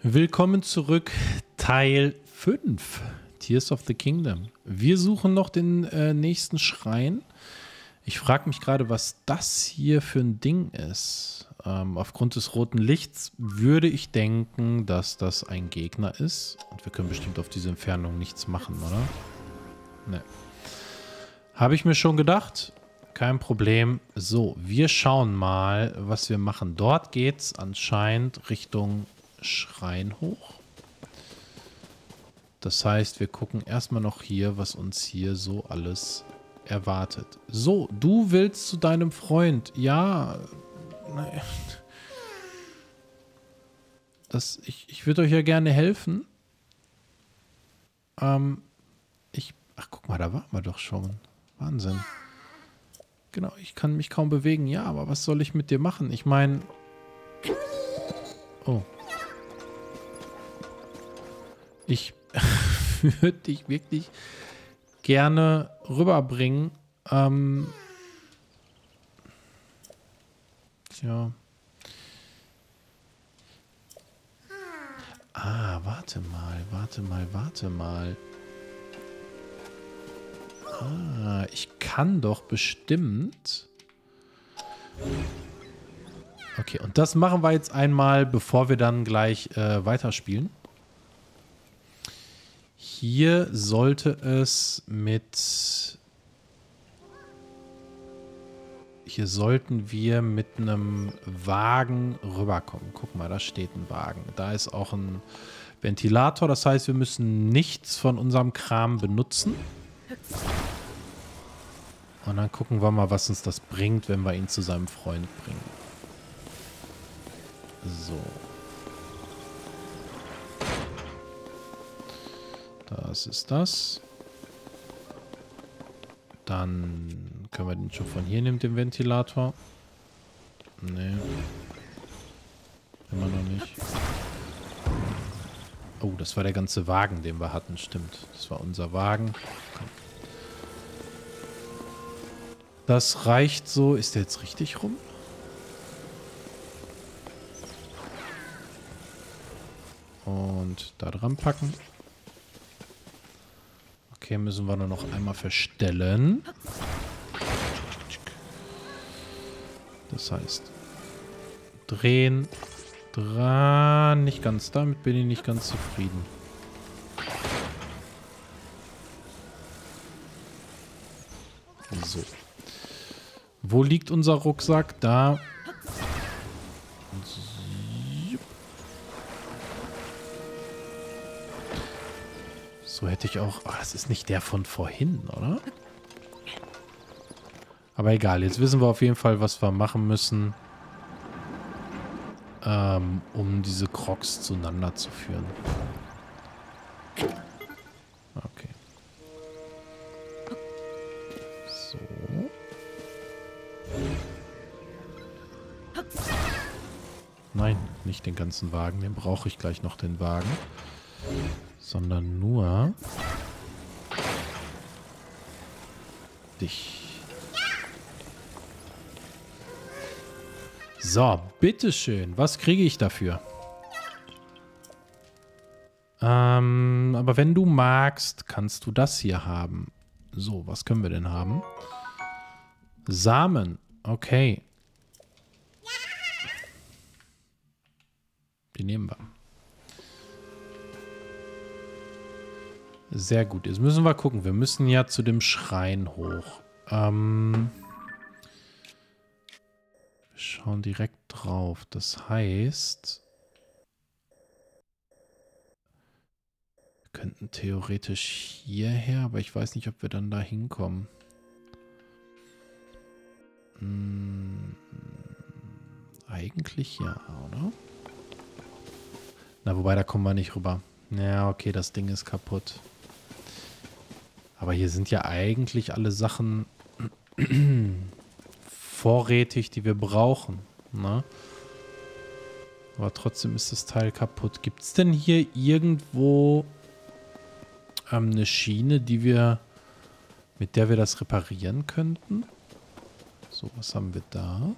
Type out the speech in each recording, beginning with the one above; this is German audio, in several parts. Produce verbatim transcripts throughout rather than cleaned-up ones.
Willkommen zurück, Teil fünf, Tears of the Kingdom. Wir suchen noch den äh, nächsten Schrein. Ich frage mich gerade, was das hier für ein Ding ist. Ähm, aufgrund des roten Lichts würde ich denken, dass das ein Gegner ist. Und wir können bestimmt auf diese Entfernung nichts machen, oder? Ne. Habe ich mir schon gedacht. Kein Problem. So, wir schauen mal, was wir machen. Dort geht es anscheinend Richtung Schrein hoch. Das heißt, wir gucken erstmal noch hier, was uns hier so alles erwartet. So, du willst zu deinem Freund. Ja. Das, ich ich würde euch ja gerne helfen. Ähm, ich. Ach, guck mal, da waren wir doch schon. Wahnsinn. Genau, ich kann mich kaum bewegen. Ja, aber was soll ich mit dir machen? Ich meine. Oh. Ich würde dich wirklich gerne rüberbringen. Ähm, tja. Ah, warte mal, warte mal, warte mal. Ah, ich kann doch bestimmt... Okay, und das machen wir jetzt einmal, bevor wir dann gleich äh, weiterspielen. Hier sollte es mit... Hier sollten wir mit einem Wagen rüberkommen. Guck mal, da steht ein Wagen. Da ist auch ein Ventilator. Das heißt, wir müssen nichts von unserem Kram benutzen. Und dann gucken wir mal, was uns das bringt, wenn wir ihn zu seinem Freund bringen. So. Das ist das. Dann können wir den schon von hier nehmen, den Ventilator. Nee. Immer noch nicht. Oh, das war der ganze Wagen, den wir hatten. Stimmt. Das war unser Wagen. Komm. Das reicht so. Ist der jetzt richtig rum? Und da dran packen. Okay, müssen wir nur noch einmal verstellen. Das heißt, drehen, dran, nicht ganz, damit bin ich nicht ganz zufrieden. So. Wo liegt unser Rucksack? Da. So hätte ich auch... Oh, das ist nicht der von vorhin, oder? Aber egal, jetzt wissen wir auf jeden Fall, was wir machen müssen, ähm, um diese Crocs zueinander zu führen. Okay. So. Nein, nicht den ganzen Wagen, den brauche ich gleich noch, den Wagen. Sondern nur dich. So, bitteschön. Was kriege ich dafür? Ähm, aber wenn du magst, kannst du das hier haben. So, was können wir denn haben? Samen. Okay. Die nehmen wir. Sehr gut. Jetzt müssen wir gucken. Wir müssen ja zu dem Schrein hoch. Ähm, wir schauen direkt drauf. Das heißt, wir könnten theoretisch hierher, aber ich weiß nicht, ob wir dann da hinkommen. Hm, eigentlich ja, oder? Na, wobei, da kommen wir nicht rüber. Ja, okay, das Ding ist kaputt. Aber hier sind ja eigentlich alle Sachen vorrätig, die wir brauchen. Ne? Aber trotzdem ist das Teil kaputt. Gibt es denn hier irgendwo ähm, eine Schiene, die wir, mit der wir das reparieren könnten? So, was haben wir da?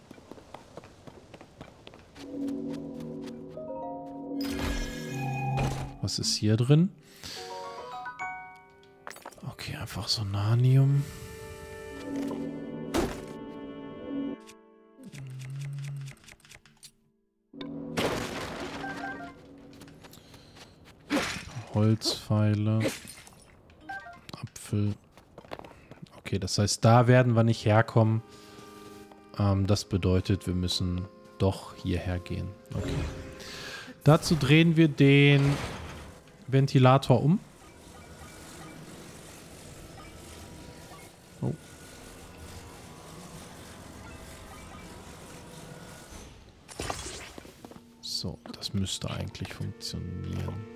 Was ist hier drin? Okay, einfach Sonanium. Holzpfeile. Apfel. Okay, das heißt, da werden wir nicht herkommen. Ähm, das bedeutet, wir müssen doch hierher gehen. Okay. Dazu drehen wir den Ventilator um. Oh. So, das müsste eigentlich funktionieren.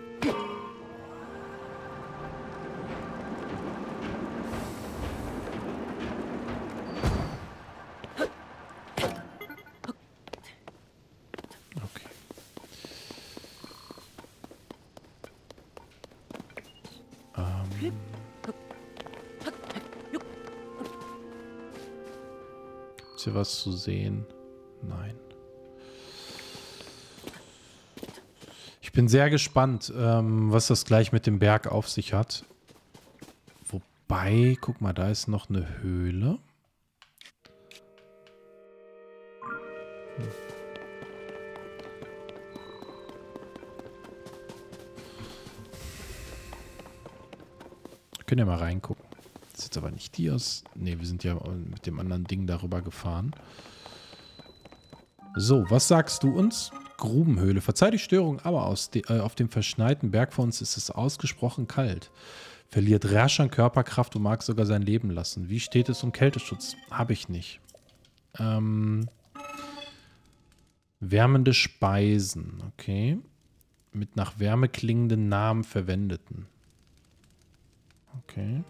Ist hier was zu sehen? Nein. Ich bin sehr gespannt, ähm, was das gleich mit dem Berg auf sich hat. Wobei, guck mal, da ist noch eine Höhle. Hm. Wir können ja mal reingucken. Das ist jetzt aber nicht die aus... Ne, wir sind ja mit dem anderen Ding darüber gefahren. So, was sagst du uns? Grubenhöhle. Verzeih die Störung, aber aus de, äh, auf dem verschneiten Berg vor uns ist es ausgesprochen kalt. Verliert rasch an Körperkraft und mag sogar sein Leben lassen. Wie steht es um Kälteschutz? Habe ich nicht. Ähm, wärmende Speisen. Okay. Mit nach Wärme klingenden Namen verwendeten. Okay.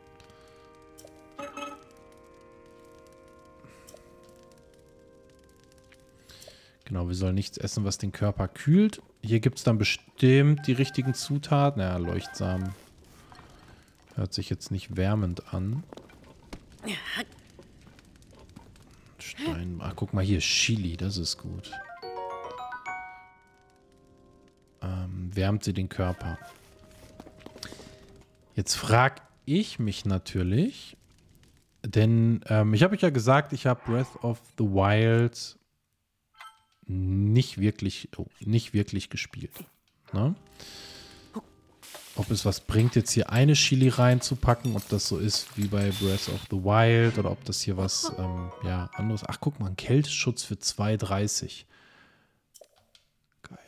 Genau, wir sollen nichts essen, was den Körper kühlt. Hier gibt es dann bestimmt die richtigen Zutaten. Naja, Leuchtsamen. Hört sich jetzt nicht wärmend an. Stein. Ach, guck mal hier, Chili, das ist gut. Ähm, wärmt sie den Körper. Jetzt frage ich mich natürlich, denn ähm, ich habe euch ja gesagt, ich habe Breath of the Wild nicht wirklich, oh, nicht wirklich gespielt. Ne? Ob es was bringt, jetzt hier eine Chili reinzupacken, ob das so ist wie bei Breath of the Wild oder ob das hier was ähm, ja, anderes. Ach, guck mal, ein Kälteschutz für zwei dreißig. Geil.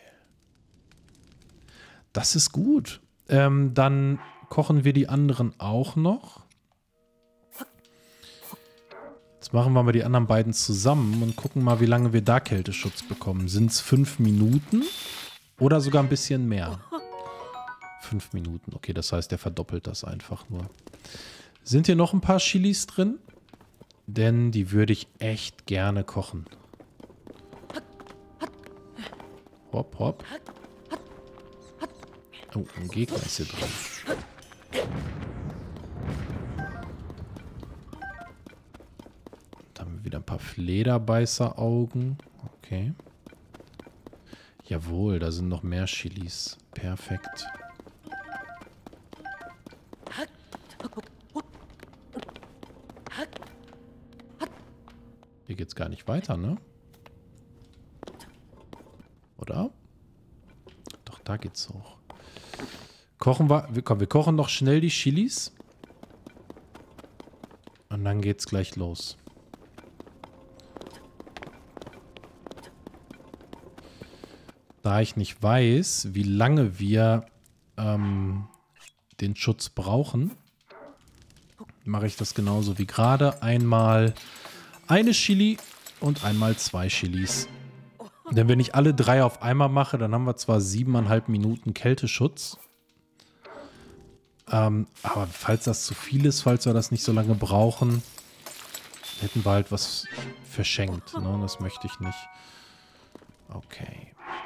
Das ist gut. Ähm, dann kochen wir die anderen auch noch. Jetzt machen wir mal die anderen beiden zusammen und gucken mal, wie lange wir da Kälteschutz bekommen. Sind es fünf Minuten oder sogar ein bisschen mehr? Fünf Minuten. Okay, das heißt, der verdoppelt das einfach nur. Sind hier noch ein paar Chilis drin? Denn die würde ich echt gerne kochen. Hopp, hopp. Oh, ein Gegner ist hier drin. Wieder ein paar Flederbeißeraugen. Okay. Jawohl, da sind noch mehr Chilis. Perfekt. Hier geht's gar nicht weiter, ne? Oder? Doch, da geht's hoch. Kochen wir... Komm, wir kochen noch schnell die Chilis. Und dann geht's gleich los. Da ich nicht weiß, wie lange wir ähm, den Schutz brauchen, mache ich das genauso wie gerade. Einmal eine Chili und einmal zwei Chilis. Denn wenn ich alle drei auf einmal mache, dann haben wir zwar siebeneinhalb Minuten Kälteschutz. Ähm, aber falls das zu viel ist, falls wir das nicht so lange brauchen, hätten wir halt was verschenkt. Ne? Das möchte ich nicht. Okay.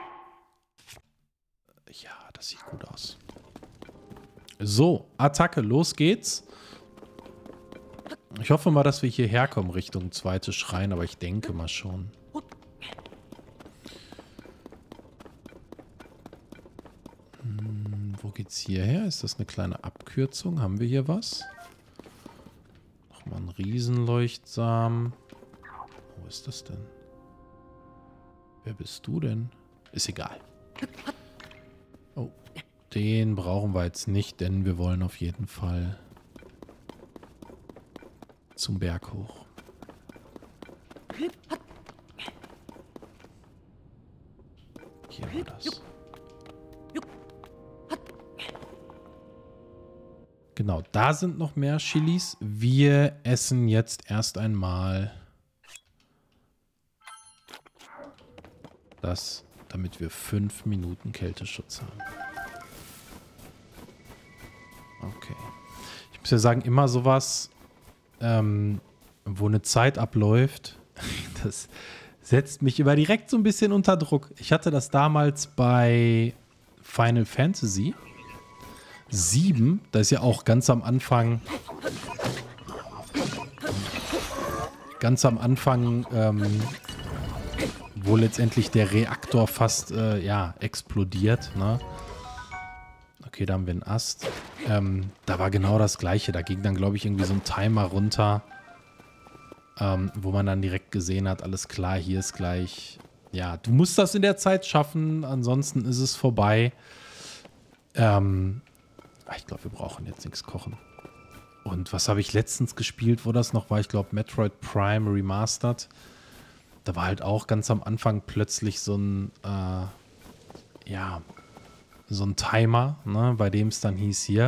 Ja, das sieht gut aus. So, Attacke, los geht's. Ich hoffe mal, dass wir hierher kommen Richtung zweite Schrein, aber ich denke mal schon. Hm. Wo geht's hierher? Ist das eine kleine Abkürzung? Haben wir hier was? Nochmal ein Riesenleuchtsamen. Wo ist das denn? Wer bist du denn? Ist egal. Oh, den brauchen wir jetzt nicht, denn wir wollen auf jeden Fall zum Berg hoch. Hier war das. Genau, da sind noch mehr Chilis. Wir essen jetzt erst einmal das, damit wir fünf Minuten Kälteschutz haben. Okay. Ich muss ja sagen, immer sowas, ähm, wo eine Zeit abläuft, das setzt mich immer direkt so ein bisschen unter Druck. Ich hatte das damals bei Final Fantasy sieben, da ist ja auch ganz am Anfang ganz am Anfang ähm, wo letztendlich der Reaktor fast äh, ja, explodiert, ne? Okay, da haben wir einen Ast. Ähm, da war genau das Gleiche. Da ging dann, glaube ich, irgendwie so ein Timer runter, ähm, wo man dann direkt gesehen hat, alles klar, hier ist gleich, ja, du musst das in der Zeit schaffen, ansonsten ist es vorbei. Ähm, ich glaube, wir brauchen jetzt nichts kochen. Und was habe ich letztens gespielt, wo das noch war? Ich glaube, Metroid Prime Remastered. Da war halt auch ganz am Anfang plötzlich so ein, äh, ja, so ein Timer, ne, bei dem es dann hieß hier.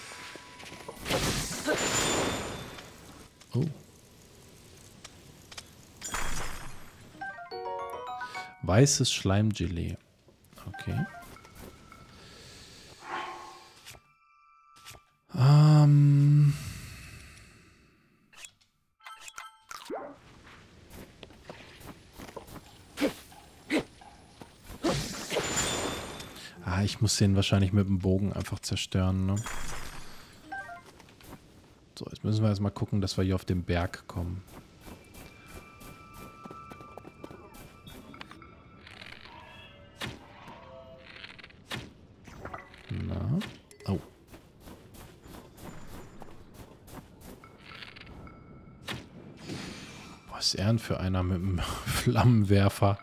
Oh. Weißes Schleimgelee. Okay. Ähm. Ah, ich muss den wahrscheinlich mit dem Bogen einfach zerstören, ne? So, jetzt müssen wir erstmal gucken, dass wir hier auf den Berg kommen. Na? Oh. Was ist er denn für einer mit einem Flammenwerfer?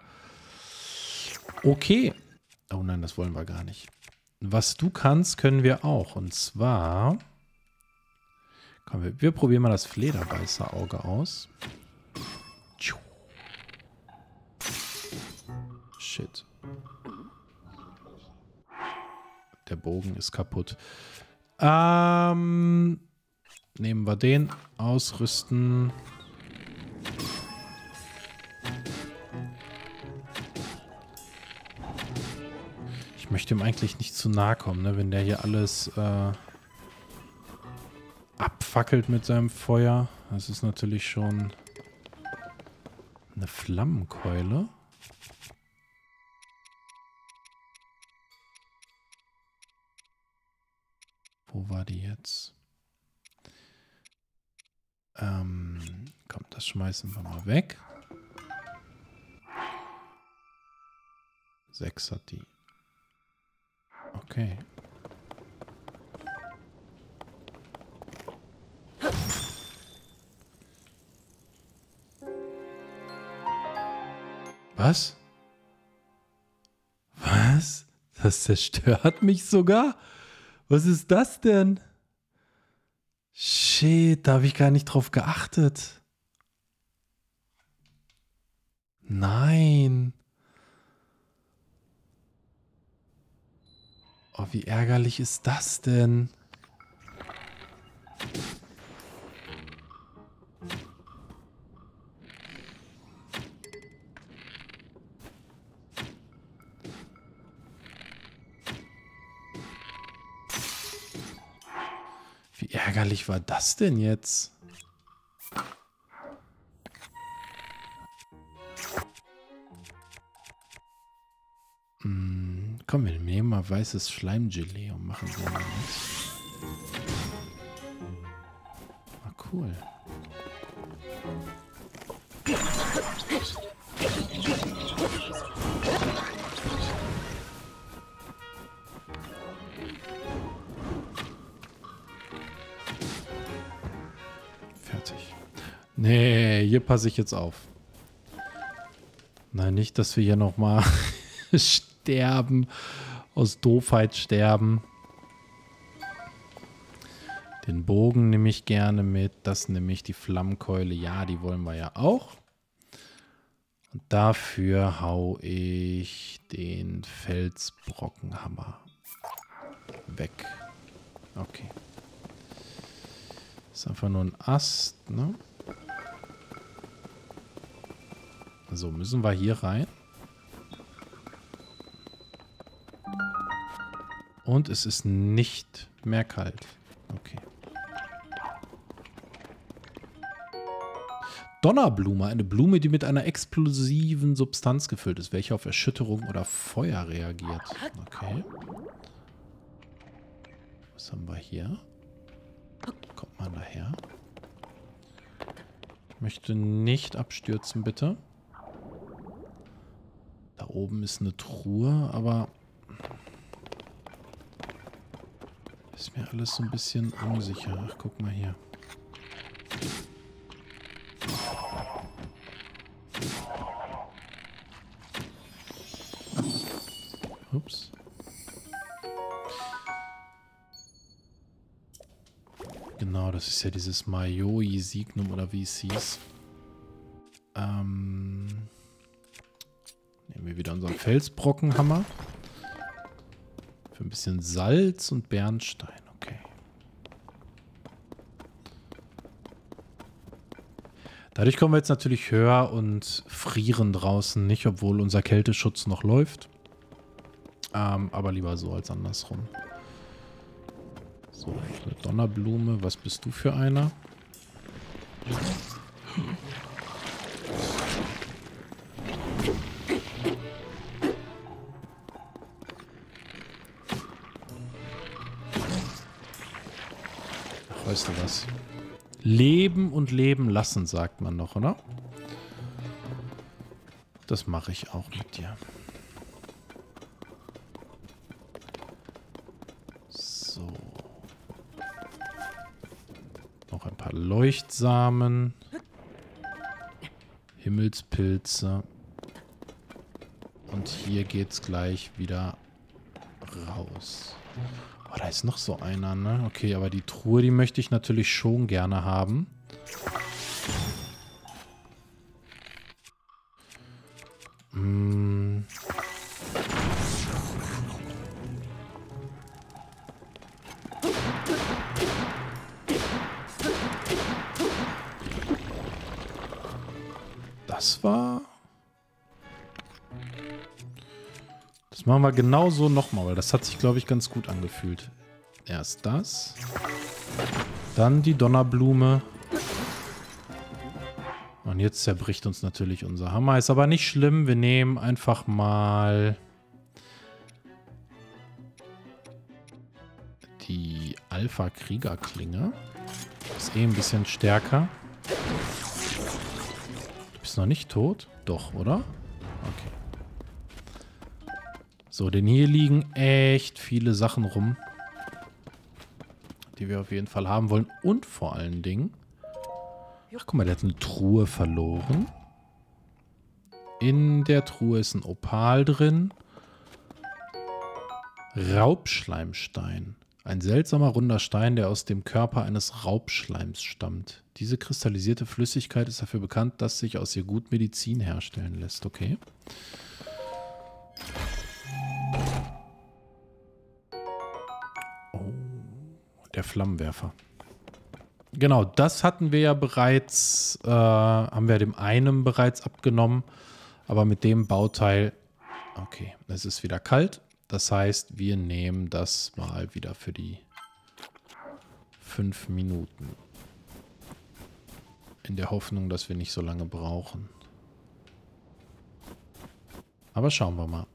Okay. Oh nein, das wollen wir gar nicht. Was du kannst, können wir auch. Und zwar... Komm, wir, wir probieren mal das Flederbeißerauge aus. Shit. Der Bogen ist kaputt. Ähm, nehmen wir den. Ausrüsten. Ich möchte ihm eigentlich nicht zu nahe kommen, ne? Wenn der hier alles äh, abfackelt mit seinem Feuer. Das ist natürlich schon eine Flammenkeule. Wo war die jetzt? Ähm, komm, das schmeißen wir mal weg. Sechs hat die. Okay. Was? Was? Das zerstört mich sogar? Was ist das denn? Shit, da habe ich gar nicht drauf geachtet. Nein. Oh, wie ärgerlich ist das denn? Wie ärgerlich war das denn jetzt? Hm, komm, wir nehmen mal weißes Schleimgelee und machen so mal was. Ah, cool. Nee, hier passe ich jetzt auf. Nein, nicht, dass wir hier nochmal sterben. Aus Doofheit sterben. Den Bogen nehme ich gerne mit. Das nehme ich, die Flammkeule. Ja, die wollen wir ja auch. Und dafür hau ich den Felsbrockenhammer weg. Okay. Ist einfach nur ein Ast, ne? So, müssen wir hier rein. Und es ist nicht mehr kalt. Okay. Donnerblume, eine Blume, die mit einer explosiven Substanz gefüllt ist, welche auf Erschütterung oder Feuer reagiert. Okay. Was haben wir hier? Kommt man daher? Ich möchte nicht abstürzen, bitte. Da oben ist eine Truhe, aber ist mir alles so ein bisschen unsicher. Ach, guck mal hier. Ups. Genau, das ist ja dieses Majoi Signum oder wie es hieß. Ähm, nehmen wir wieder unseren Felsbrockenhammer. Für ein bisschen Salz und Bernstein. Okay. Dadurch kommen wir jetzt natürlich höher und frieren draußen nicht, obwohl unser Kälteschutz noch läuft. Ähm, aber lieber so als andersrum. So, eine Donnerblume. Was bist du für einer? Ach, weißt du was? Leben und leben lassen, sagt man noch, oder? Das mache ich auch mit dir. So. Noch ein paar Leuchtsamen. Himmelspilze. Und hier geht's gleich wieder raus. Oh, da ist noch so einer, ne? Okay, aber die Truhe, die möchte ich natürlich schon gerne haben. Hm. Das war... Das machen wir genauso nochmal, weil das hat sich, glaube ich, ganz gut angefühlt. Erst das. Dann die Donnerblume. Und jetzt zerbricht uns natürlich unser Hammer. Ist aber nicht schlimm. Wir nehmen einfach mal die Alpha-Krieger-Klinge. Ist eh ein bisschen stärker. Du bist noch nicht tot? Doch, oder? Okay. So, denn hier liegen echt viele Sachen rum, die wir auf jeden Fall haben wollen. Und vor allen Dingen... Ach, guck mal, der hat eine Truhe verloren. In der Truhe ist ein Opal drin. Raubschleimstein. Ein seltsamer runder Stein, der aus dem Körper eines Raubschleims stammt. Diese kristallisierte Flüssigkeit ist dafür bekannt, dass sich aus ihr gut Medizin herstellen lässt. Okay. Oh, der Flammenwerfer. Genau, das hatten wir ja bereits, äh, haben wir dem einen bereits abgenommen, aber mit dem Bauteil, okay, es ist wieder kalt, das heißt, wir nehmen das mal wieder für die fünf Minuten. In der Hoffnung, dass wir nicht so lange brauchen. Aber schauen wir mal.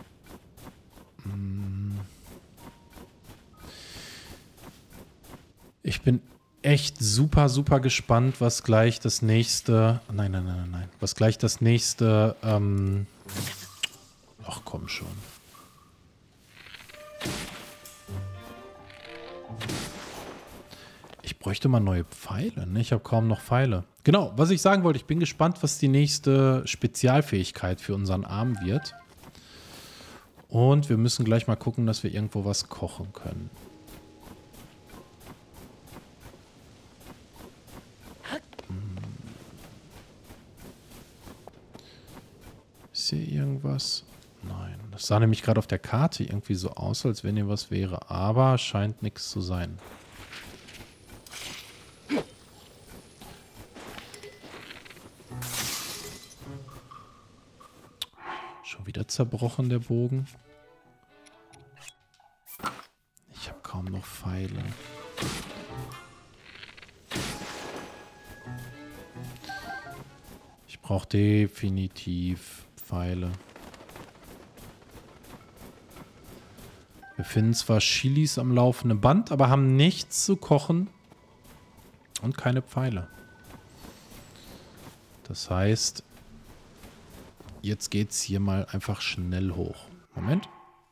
Ich bin echt super, super gespannt, was gleich das nächste... Nein, nein, nein, nein. Was gleich das nächste... Ähm Ach, komm schon. Ich bräuchte mal neue Pfeile, ne? Ich habe kaum noch Pfeile. Genau, was ich sagen wollte, ich bin gespannt, was die nächste Spezialfähigkeit für unseren Arm wird. Und wir müssen gleich mal gucken, dass wir irgendwo was kochen können. Ist hier irgendwas? Nein. Das sah nämlich gerade auf der Karte irgendwie so aus, als wenn hier was wäre. Aber scheint nichts zu sein. Schon wieder zerbrochen, der Bogen. Ich habe kaum noch Pfeile. Ich brauche definitiv Pfeile. Wir finden zwar Chilis am laufenden Band, aber haben nichts zu kochen und keine Pfeile. Das heißt, jetzt geht es hier mal einfach schnell hoch. Moment.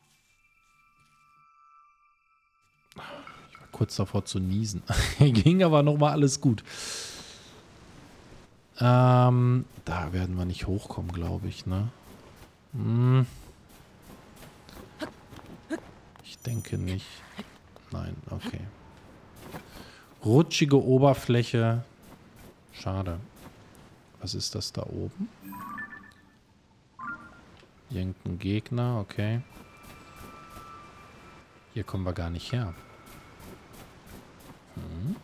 Ich war kurz davor zu niesen. Ging aber nochmal alles gut. Ähm, da werden wir nicht hochkommen, glaube ich, ne? Hm. Ich denke nicht. Nein, okay. Rutschige Oberfläche. Schade. Was ist das da oben? Irgendein Gegner, okay. Hier kommen wir gar nicht her. Hm.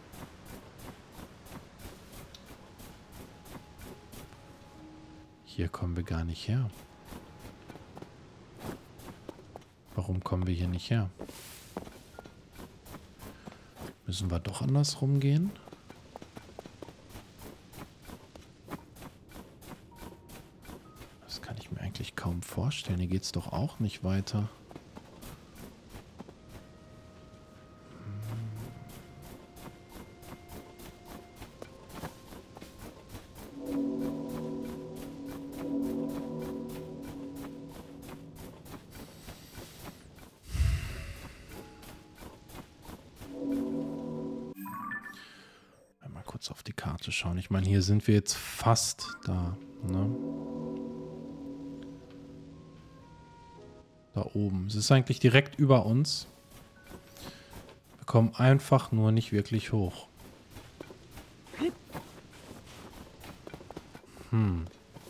Hier kommen wir gar nicht her. Warum kommen wir hier nicht her? Müssen wir doch andersrum gehen? Das kann ich mir eigentlich kaum vorstellen. Hier geht es doch auch nicht weiter. Auf die Karte schauen. Ich meine, hier sind wir jetzt fast da. Ne? Da oben. Es ist eigentlich direkt über uns. Wir kommen einfach nur nicht wirklich hoch. Hm.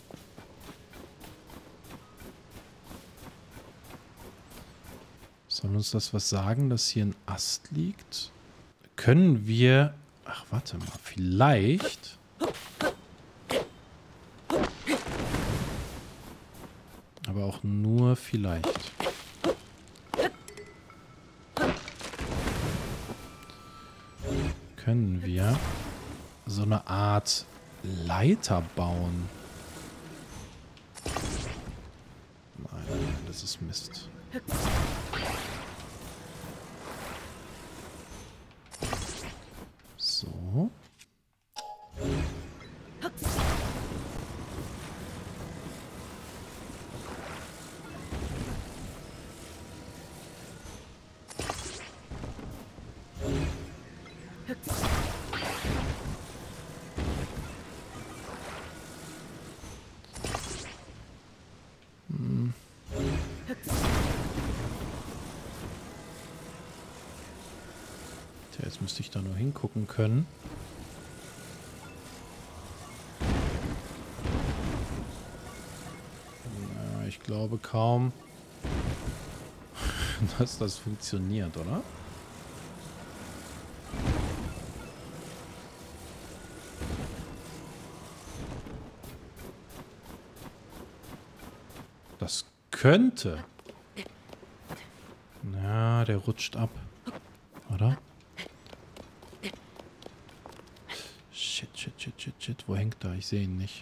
Soll uns das was sagen, dass hier ein Ast liegt? Können wir... Ach, warte mal. Vielleicht... Aber auch nur vielleicht. Können wir so eine Art Leiter bauen? Nein, nein, das ist Mist. So. Hm. Tja, jetzt müsste ich da nur hingucken können. Ja, ich glaube kaum, dass das funktioniert, oder? Das könnte. Ja, der rutscht ab. Oder? Shit, shit, shit, shit, shit. Wo hängt er? Ich sehe ihn nicht.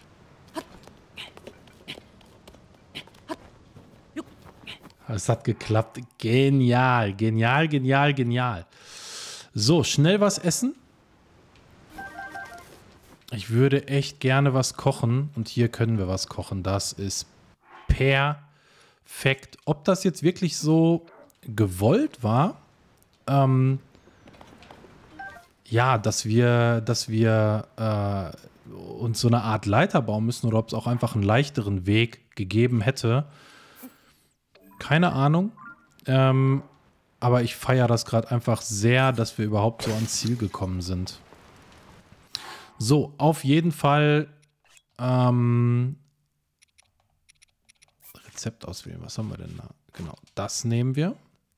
Es hat geklappt. Genial, genial, genial, genial. So, schnell was essen. Ich würde echt gerne was kochen. Und hier können wir was kochen. Das ist perfekt. Ob das jetzt wirklich so gewollt war? Ähm, ja, dass wir, dass wir äh, uns so eine Art Leiter bauen müssen oder ob es auch einfach einen leichteren Weg gegeben hätte. Keine Ahnung. Ähm, aber ich feiere das gerade einfach sehr, dass wir überhaupt so ans Ziel gekommen sind. So, auf jeden Fall ähm, Rezept auswählen. Was haben wir denn da? Genau, das nehmen wir.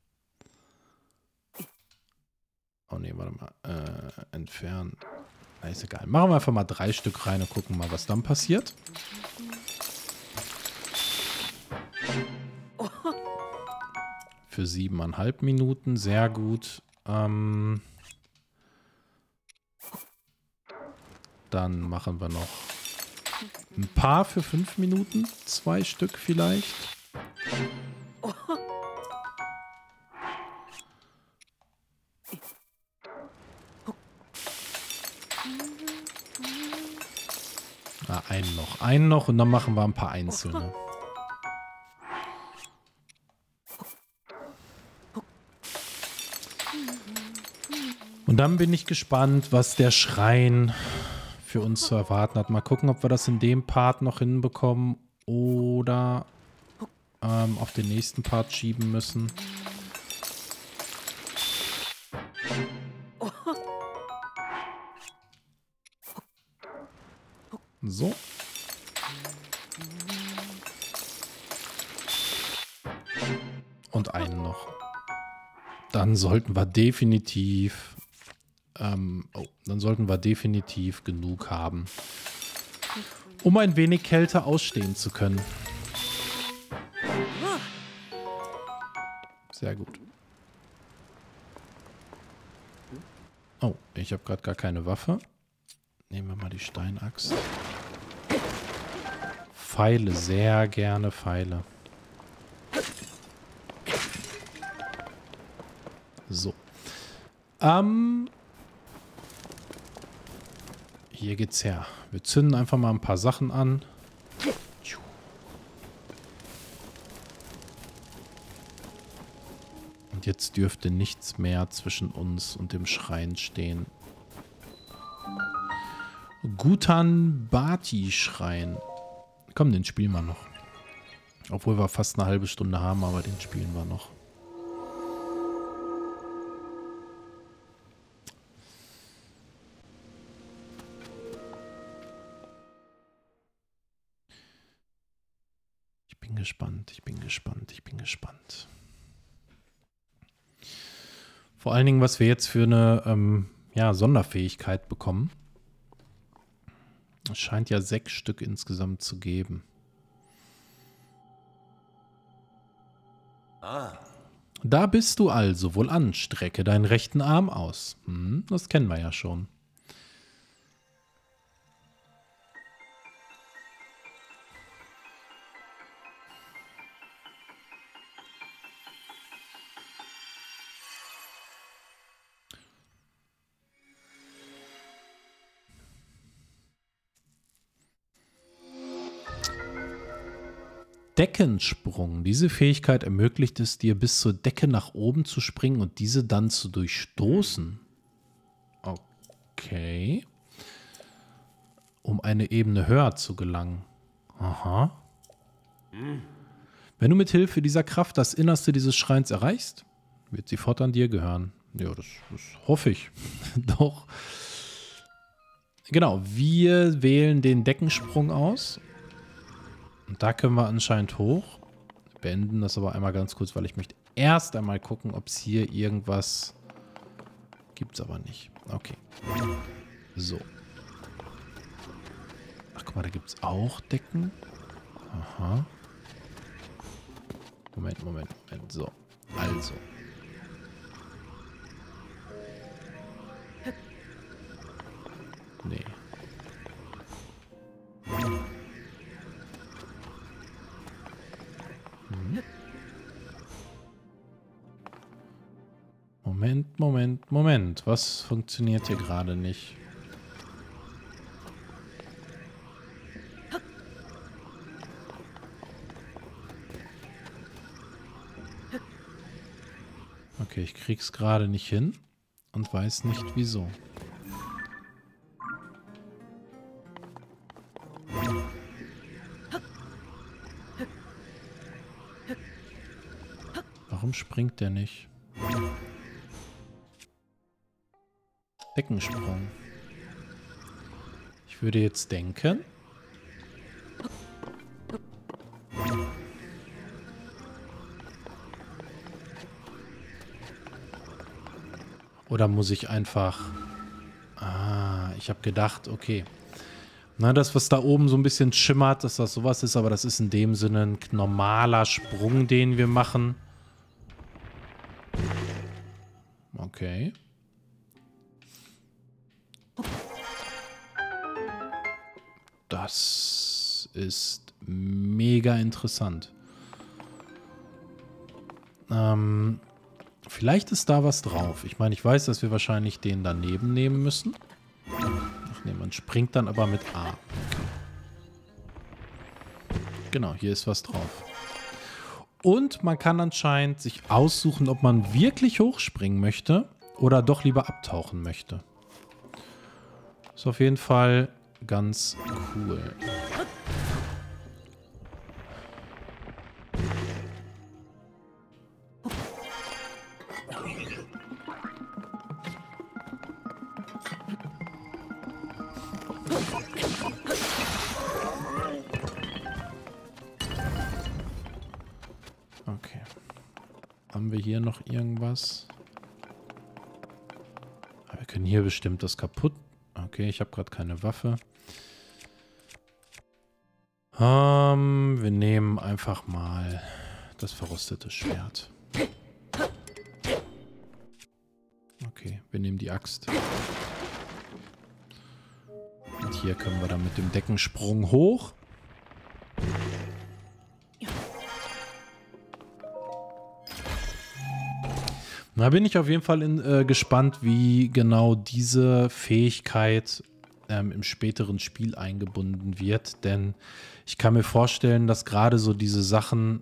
Oh ne, warte mal. Äh, entfernen. Na, ist egal. Machen wir einfach mal drei Stück rein und gucken mal, was dann passiert. Für siebeneinhalb Minuten. Sehr gut. Ähm, dann machen wir noch ein paar für fünf Minuten. Zwei Stück vielleicht. Ah, einen noch. Einen noch und dann machen wir ein paar einzelne. Und dann bin ich gespannt, was der Schrein für uns zu erwarten hat. Mal gucken, ob wir das in dem Part noch hinbekommen oder ähm, auf den nächsten Part schieben müssen. So. Und einen noch. Dann sollten wir definitiv ähm, oh, dann sollten wir definitiv genug haben, um ein wenig Kälte ausstehen zu können. Sehr gut. Oh, ich habe gerade gar keine Waffe. Nehmen wir mal die Steinaxt. Pfeile, sehr gerne Pfeile. So. Ähm. Hier geht's her. Wir zünden einfach mal ein paar Sachen an. Und jetzt dürfte nichts mehr zwischen uns und dem Schrein stehen. Gutan Bati Schrein. Komm, den spielen wir noch. Obwohl wir fast eine halbe Stunde haben, aber den spielen wir noch. Ich bin gespannt, ich bin gespannt, ich bin gespannt. Vor allen Dingen, was wir jetzt für eine ähm, ja, Sonderfähigkeit bekommen. Es scheint ja sechs Stück insgesamt zu geben. Ah. Da bist du also. Wohlan, strecke deinen rechten Arm aus. Hm, das kennen wir ja schon. Deckensprung. Diese Fähigkeit ermöglicht es dir, bis zur Decke nach oben zu springen und diese dann zu durchstoßen. Okay. Um eine Ebene höher zu gelangen. Aha. Wenn du mit Hilfe dieser Kraft das Innerste dieses Schreins erreichst, wird sie fortan dir gehören. Ja, das, das hoffe ich. Doch. Genau, wir wählen den Deckensprung aus. Und da können wir anscheinend hoch. Beenden das aber einmal ganz kurz, weil ich möchte erst einmal gucken, ob es hier irgendwas gibt. Es aber nicht. Okay. So. Ach, guck mal, da gibt es auch Decken. Aha. Moment, Moment, Moment. So. Also. Nee. Moment, Moment, Moment. Was funktioniert hier gerade nicht? Okay, ich krieg's gerade nicht hin und weiß nicht wieso. Warum springt der nicht? Deckensprung. Ich würde jetzt denken... Oder muss ich einfach... Ah, ich habe gedacht, okay. Na, das, was da oben so ein bisschen schimmert, dass das sowas ist, aber das ist in dem Sinne ein normaler Sprung, den wir machen. Okay. Das ist mega interessant. Ähm... Vielleicht ist da was drauf. Ich meine, ich weiß, dass wir wahrscheinlich den daneben nehmen müssen. Ach nee, man springt dann aber mit A. Okay. Genau, hier ist was drauf. Und man kann anscheinend sich aussuchen, ob man wirklich hochspringen möchte oder doch lieber abtauchen möchte. Ist auf jeden Fall ganz cool. Okay. Haben wir hier noch irgendwas? Wir können hier bestimmt das kaputt. Okay, ich habe gerade keine Waffe. Ähm, wir nehmen einfach mal das verrostete Schwert. Okay, wir nehmen die Axt. Und hier können wir dann mit dem Deckensprung hoch. Da bin ich auf jeden Fall in, äh, gespannt, wie genau diese Fähigkeit ähm, im späteren Spiel eingebunden wird. Denn ich kann mir vorstellen, dass gerade so diese Sachen,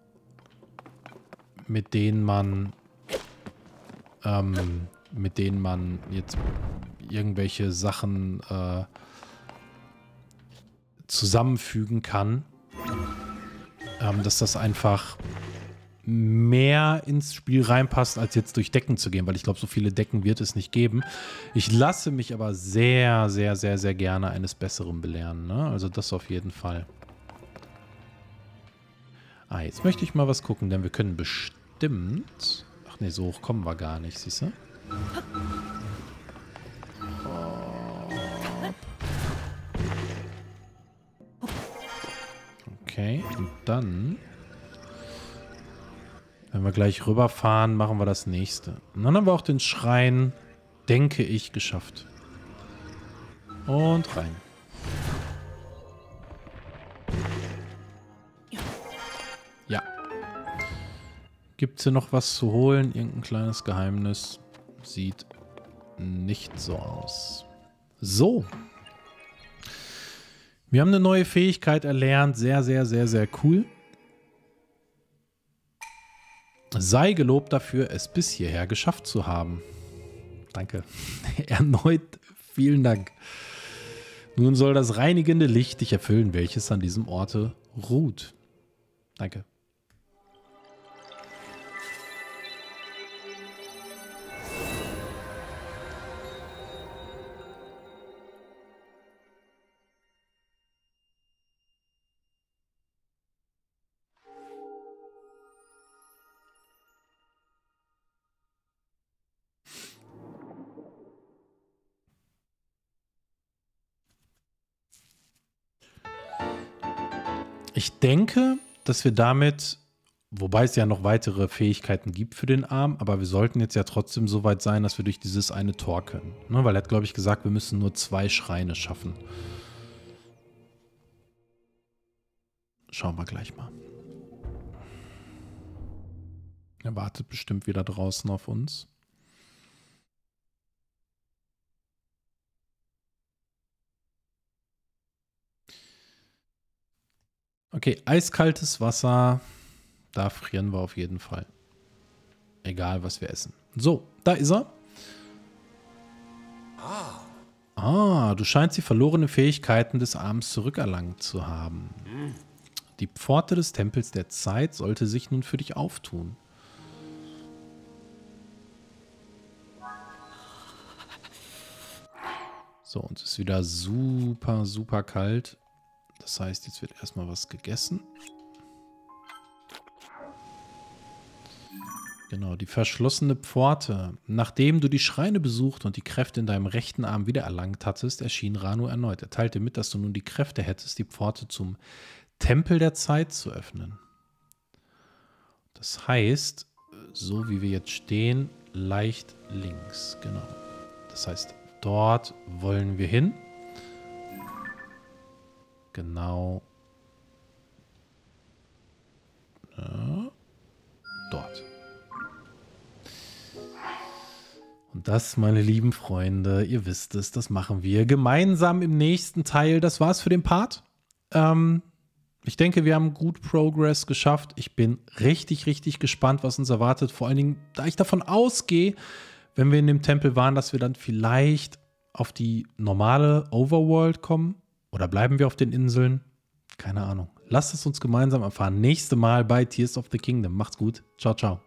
mit denen man ähm, mit denen man jetzt irgendwelche Sachen äh, zusammenfügen kann, ähm, dass das einfach mehr ins Spiel reinpasst, als jetzt durch Decken zu gehen, weil ich glaube, so viele Decken wird es nicht geben. Ich lasse mich aber sehr, sehr, sehr, sehr gerne eines Besseren belehren, ne? Also das auf jeden Fall. Ah, jetzt möchte ich mal was gucken, denn wir können bestimmt... Ach nee, so hoch kommen wir gar nicht, siehst du? Okay, und dann... Wenn wir gleich rüberfahren, machen wir das nächste. Und dann haben wir auch den Schrein, denke ich, geschafft. Und rein. Ja. Gibt es hier noch was zu holen? Irgendein kleines Geheimnis? Sieht nicht so aus. So. Wir haben eine neue Fähigkeit erlernt. Sehr, sehr, sehr, sehr cool. Sei gelobt dafür, es bis hierher geschafft zu haben. Danke. Erneut vielen Dank. Nun soll das reinigende Licht dich erfüllen, welches an diesem Orte ruht. Danke. Ich denke, dass wir damit, wobei es ja noch weitere Fähigkeiten gibt für den Arm, aber wir sollten jetzt ja trotzdem so weit sein, dass wir durch dieses eine Tor können. Ne? Weil er hat, glaube ich, gesagt, wir müssen nur zwei Schreine schaffen. Schauen wir gleich mal. Er wartet bestimmt wieder draußen auf uns. Okay, eiskaltes Wasser. Da frieren wir auf jeden Fall. Egal, was wir essen. So, da ist er. Ah, du scheinst die verlorenen Fähigkeiten des Arms zurückerlangt zu haben. Die Pforte des Tempels der Zeit sollte sich nun für dich auftun. So, uns ist wieder super, super kalt. Das heißt, jetzt wird erstmal was gegessen. Genau, die verschlossene Pforte. Nachdem du die Schreine besucht und die Kräfte in deinem rechten Arm wiedererlangt hattest, erschien Ranu erneut. Er teilte mit, dass du nun die Kräfte hättest, die Pforte zum Tempel der Zeit zu öffnen. Das heißt, so wie wir jetzt stehen, leicht links. Genau. Das heißt, dort wollen wir hin. Genau. Ja, dort. Und das, meine lieben Freunde, ihr wisst es, das machen wir gemeinsam im nächsten Teil. Das war's für den Part. Ähm, ich denke, wir haben gut Progress geschafft. Ich bin richtig, richtig gespannt, was uns erwartet. Vor allen Dingen, da ich davon ausgehe, wenn wir in dem Tempel waren, dass wir dann vielleicht auf die normale Overworld kommen. Oder bleiben wir auf den Inseln? Keine Ahnung. Lasst es uns gemeinsam erfahren. Nächste Mal bei Tears of the Kingdom. Macht's gut. Ciao, ciao.